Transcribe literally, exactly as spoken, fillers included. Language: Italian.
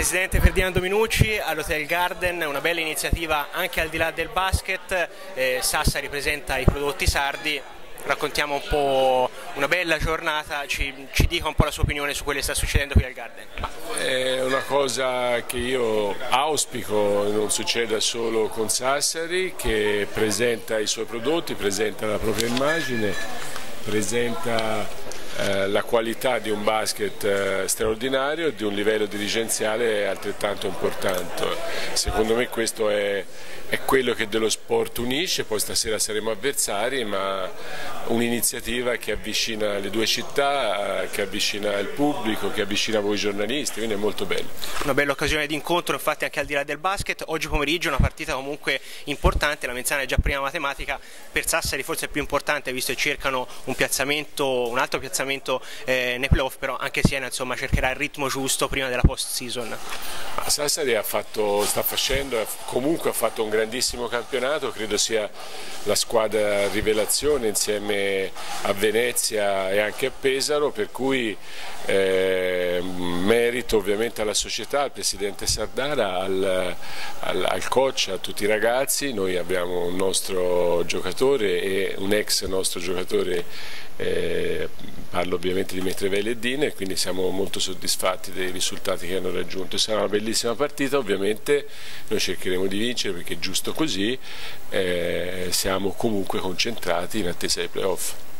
Presidente Ferdinando Minucci all'Hotel Garden, una bella iniziativa anche al di là del basket. eh, Sassari presenta i prodotti sardi, raccontiamo un po' una bella giornata, ci, ci dica un po' la sua opinione su quello che sta succedendo qui al Garden. È una cosa che io auspico non succeda solo con Sassari, che presenta i suoi prodotti, presenta la propria immagine, presenta Eh, la qualità di un basket eh, straordinario e di un livello dirigenziale altrettanto importante. Secondo me questo è, è quello che dello sport unisce. Poi stasera saremo avversari, ma un'iniziativa che avvicina le due città, eh, che avvicina il pubblico, che avvicina voi giornalisti, quindi è molto bello. Una bella occasione di incontro, infatti, anche al di là del basket. Oggi pomeriggio una partita comunque importante, la Menzana è già prima matematica, per Sassari forse è più importante visto che cercano un piazzamento, un altro piazzamento eh, nei playoff, però anche Siena insomma cercherà il ritmo giusto prima della post season. Sassari ha fatto, sta facendo, comunque ha fatto un grandissimo campionato, credo sia la squadra rivelazione insieme a Venezia e anche a Pesaro, per cui eh, merito ovviamente alla società, al presidente Sardara, al, al, al coach, a tutti i ragazzi. Noi abbiamo un nostro giocatore e un ex nostro giocatore, eh, parlo ovviamente di Metrevelli e Dine, quindi siamo molto soddisfatti dei risultati che hanno raggiunto. Sarà una bellissima partita, ovviamente noi cercheremo di vincere perché è giusto così, eh, siamo comunque concentrati in attesa dei playoff.